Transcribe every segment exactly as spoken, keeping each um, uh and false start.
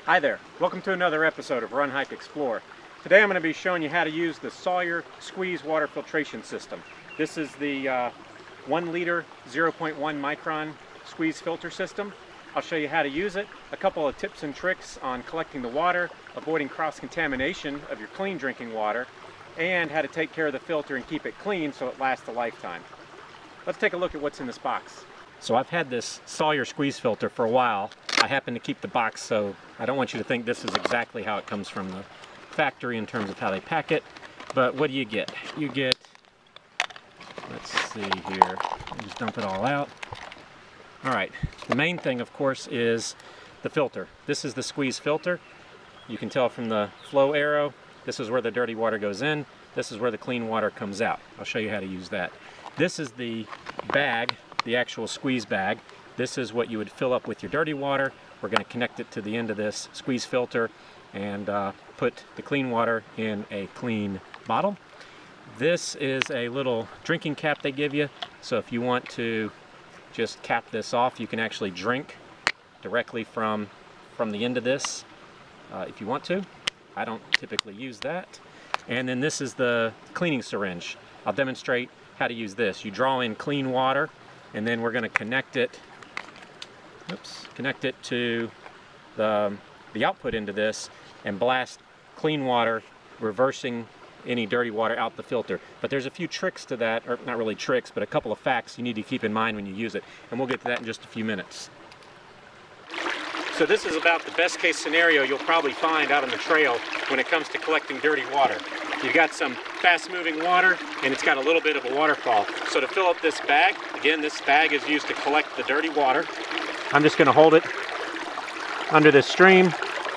Hi there, welcome to another episode of Run Hike Explore. Today I'm going to be showing you how to use the Sawyer Squeeze Water Filtration System. This is the uh, one liter zero point one micron squeeze filter system. I'll show you how to use it, a couple of tips and tricks on collecting the water, avoiding cross-contamination of your clean drinking water, and how to take care of the filter and keep it clean so it lasts a lifetime. Let's take a look at what's in this box. So I've had this Sawyer squeeze filter for a while. I happen to keep the box, so I don't want you to think this is exactly how it comes from the factory in terms of how they pack it. But what do you get? You get, let's see here, I'll just dump it all out. All right, the main thing, of course, is the filter. This is the squeeze filter. You can tell from the flow arrow, this is where the dirty water goes in, this is where the clean water comes out. I'll show you how to use that. This is the bag, the actual squeeze bag. This is what you would fill up with your dirty water. We're going to connect it to the end of this squeeze filter and uh, put the clean water in a clean bottle. This is a little drinking cap they give you, so if you want to just cap this off, you can actually drink directly from from the end of this uh, if you want to. I don't typically use that. And then this is the cleaning syringe. I'll demonstrate how to use this. You draw in clean water, and then we're going to connect it oops connect it to the the output into this and blast clean water, reversing any dirty water out the filter. But there's a few tricks to that, or not really tricks, but a couple of facts you need to keep in mind when you use it, and we'll get to that in just a few minutes. So this is about the best case scenario you'll probably find out on the trail when it comes to collecting dirty water. You've got some fast moving water and it's got a little bit of a waterfall. So to fill up this bag, again, this bag is used to collect the dirty water. I'm just going to hold it under this stream.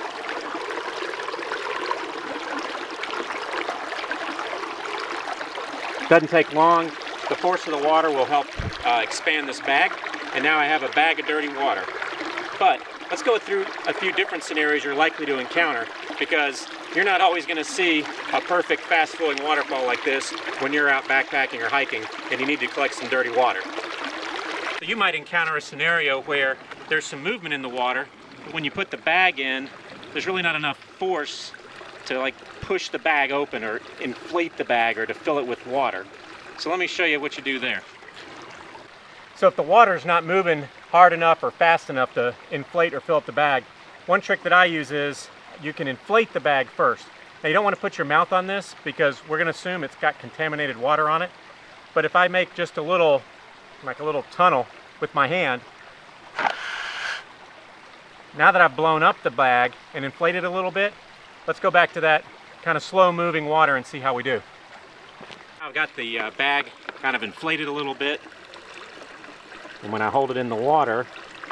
Doesn't take long. The force of the water will help uh, expand this bag, and now I have a bag of dirty water. But let's go through a few different scenarios you're likely to encounter, because you're not always going to see a perfect fast flowing waterfall like this when you're out backpacking or hiking and you need to collect some dirty water. So you might encounter a scenario where there's some movement in the water, but when you put the bag in, there's really not enough force to like push the bag open or inflate the bag or to fill it with water. So let me show you what you do there. So if the water is not moving hard enough or fast enough to inflate or fill up the bag, one trick that I use is you can inflate the bag first. Now you don't want to put your mouth on this because we're going to assume it's got contaminated water on it. But if I make just a little, like a little tunnel with my hand, now that I've blown up the bag and inflated a little bit, let's go back to that kind of slow moving water and see how we do. I've got the uh, bag kind of inflated a little bit, and when I hold it in the water,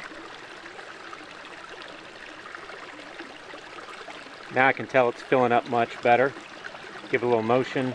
now I can tell it's filling up much better. Give it a little motion.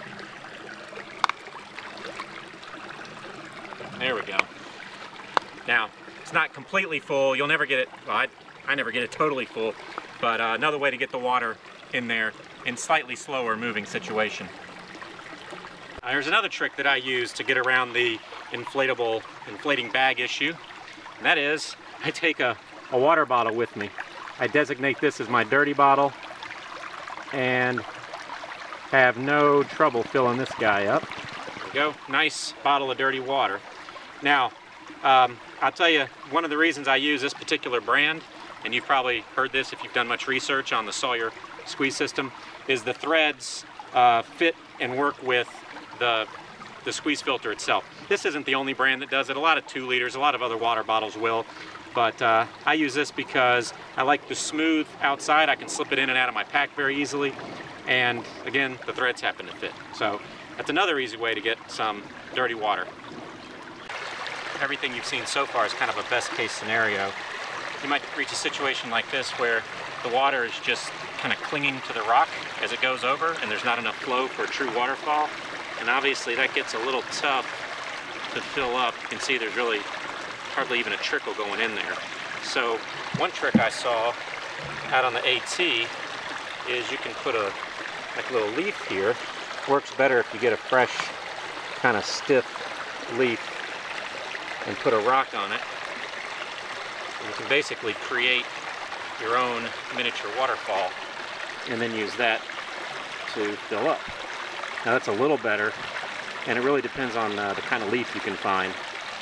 There we go. Now, it's not completely full. You'll never get it, well, I, I never get it totally full, but uh, another way to get the water in there in slightly slower moving situation. Uh, there's another trick that I use to get around the inflatable, inflating bag issue, and that is I take a, a water bottle with me. I designate this as my dirty bottle and have no trouble filling this guy up. There we go, nice bottle of dirty water. Now, um, I'll tell you, one of the reasons I use this particular brand, and you've probably heard this if you've done much research on the Sawyer squeeze system, is the threads uh, fit and work with the, the squeeze filter itself. This isn't the only brand that does it. A lot of two liters, a lot of other water bottles will, but uh, I use this because I like the smooth outside. I can slip it in and out of my pack very easily, and again, the threads happen to fit. So that's another easy way to get some dirty water. Everything you've seen so far is kind of a best case scenario. You might reach a situation like this where the water is just kind of clinging to the rock as it goes over and there's not enough flow for a true waterfall. And obviously that gets a little tough to fill up. You can see there's really hardly even a trickle going in there. So one trick I saw out on the AT is you can put a like a little leaf here. Works better if you get a fresh kind of stiff leaf and put a rock on it. And you can basically create your own miniature waterfall and then use that to fill up. Now that's a little better, and it really depends on uh, the kind of leaf you can find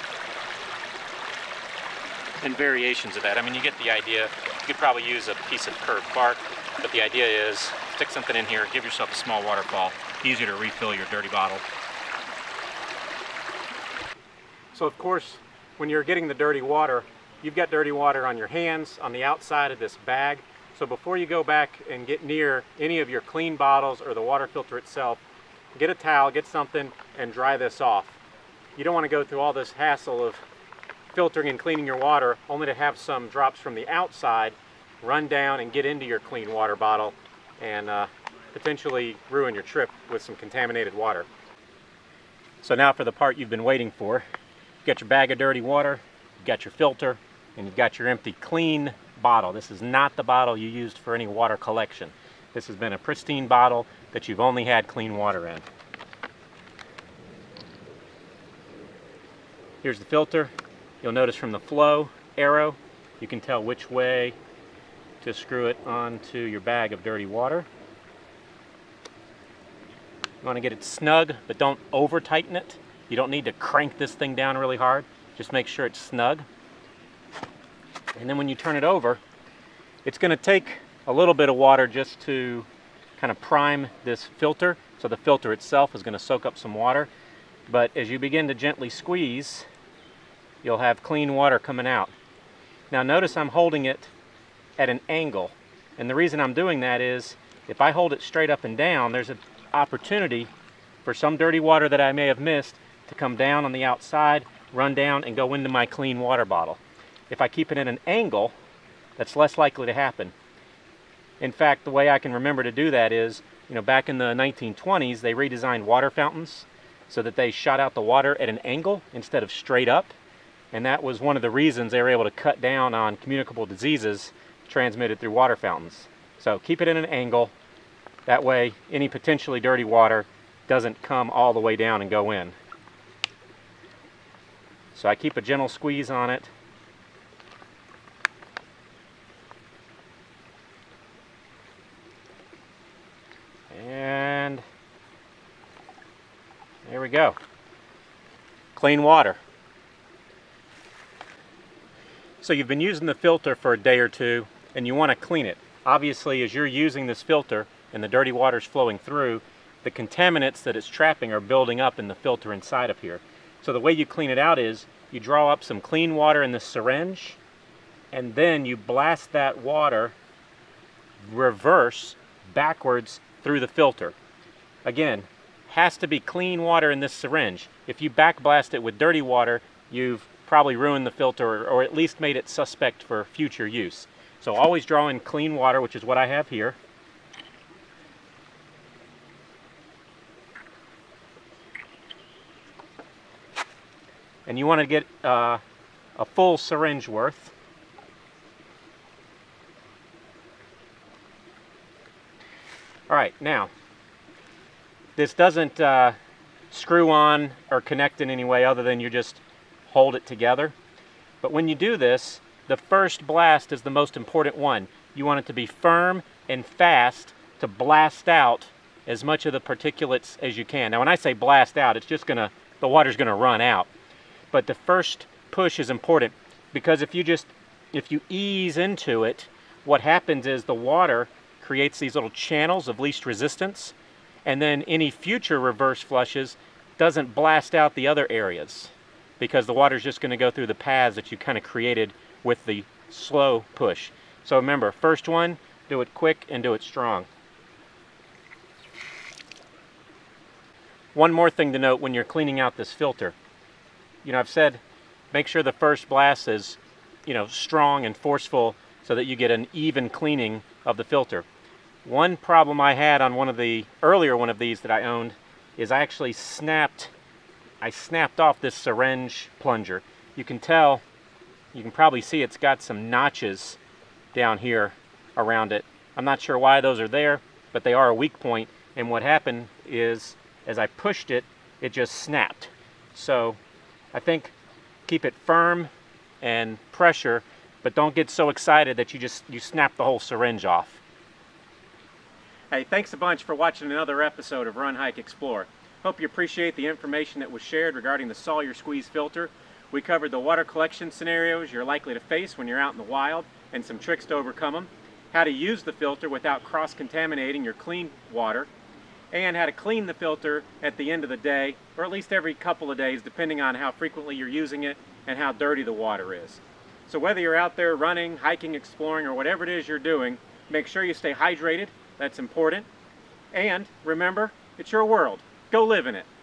and variations of that. I mean, you get the idea. You could probably use a piece of curved bark, but the idea is stick something in here, give yourself a small waterfall, easier to refill your dirty bottle. So of course, when you're getting the dirty water, you've got dirty water on your hands, on the outside of this bag. So before you go back and get near any of your clean bottles or the water filter itself, get a towel, get something, and dry this off. You don't want to go through all this hassle of filtering and cleaning your water only to have some drops from the outside run down and get into your clean water bottle and uh, potentially ruin your trip with some contaminated water. So now for the part you've been waiting for. You've got your bag of dirty water, you've got your filter, and you've got your empty clean bottle. This is not the bottle you used for any water collection. This has been a pristine bottle that you've only had clean water in. Here's the filter. You'll notice from the flow arrow, you can tell which way to screw it onto your bag of dirty water. You want to get it snug, but don't over tighten it. You don't need to crank this thing down really hard. Just make sure it's snug. And then when you turn it over, it's going to take a little bit of water just to kind of prime this filter. So the filter itself is going to soak up some water. But as you begin to gently squeeze, you'll have clean water coming out. Now notice I'm holding it at an angle. And the reason I'm doing that is if I hold it straight up and down, there's an opportunity for some dirty water that I may have missed to come down on the outside, run down, and go into my clean water bottle. If I keep it at an angle, that's less likely to happen. In fact, the way I can remember to do that is, you know, back in the nineteen twenties, they redesigned water fountains so that they shot out the water at an angle instead of straight up. And that was one of the reasons they were able to cut down on communicable diseases transmitted through water fountains. So keep it at an angle. That way, any potentially dirty water doesn't come all the way down and go in. So I keep a gentle squeeze on it. And there we go. Clean water. So you've been using the filter for a day or two and you want to clean it. Obviously, as you're using this filter and the dirty water's flowing through, the contaminants that it's trapping are building up in the filter inside of here. So the way you clean it out is you draw up some clean water in the syringe and then you blast that water reverse backwards through the filter. Again, has to be clean water in this syringe. If you backblast it with dirty water, you've probably ruined the filter or, or at least made it suspect for future use. So always draw in clean water, which is what I have here. And you want to get uh, a full syringe worth. All right, now, this doesn't uh, screw on or connect in any way other than you just hold it together. But when you do this, the first blast is the most important one. You want it to be firm and fast to blast out as much of the particulates as you can. Now when I say blast out, it's just gonna, the water's gonna run out. But the first push is important because if you just, if you ease into it, what happens is the water creates these little channels of least resistance, and then any future reverse flushes doesn't blast out the other areas because the water's just going to go through the paths that you kind of created with the slow push. So remember, first one, do it quick and do it strong. One more thing to note when you're cleaning out this filter. You know, I've said make sure the first blast is, you know, strong and forceful so that you get an even cleaning of the filter. One problem I had on one of the earlier one of these that I owned is I actually snapped I snapped off this syringe plunger. You can tell, you can probably see it's got some notches down here around it. I'm not sure why those are there, but they are a weak point. And what happened is, as I pushed it, it just snapped. So I think keep it firm and pressure but don't get so excited that you just you snap the whole syringe off. Hey, thanks a bunch for watching another episode of Run, Hike, Explore. Hope you appreciate the information that was shared regarding the Sawyer Squeeze filter. We covered the water collection scenarios you're likely to face when you're out in the wild and some tricks to overcome them, how to use the filter without cross-contaminating your clean water, and how to clean the filter at the end of the day, or at least every couple of days, depending on how frequently you're using it and how dirty the water is. So whether you're out there running, hiking, exploring, or whatever it is you're doing, make sure you stay hydrated. That's important. And remember, it's your world. Go live in it.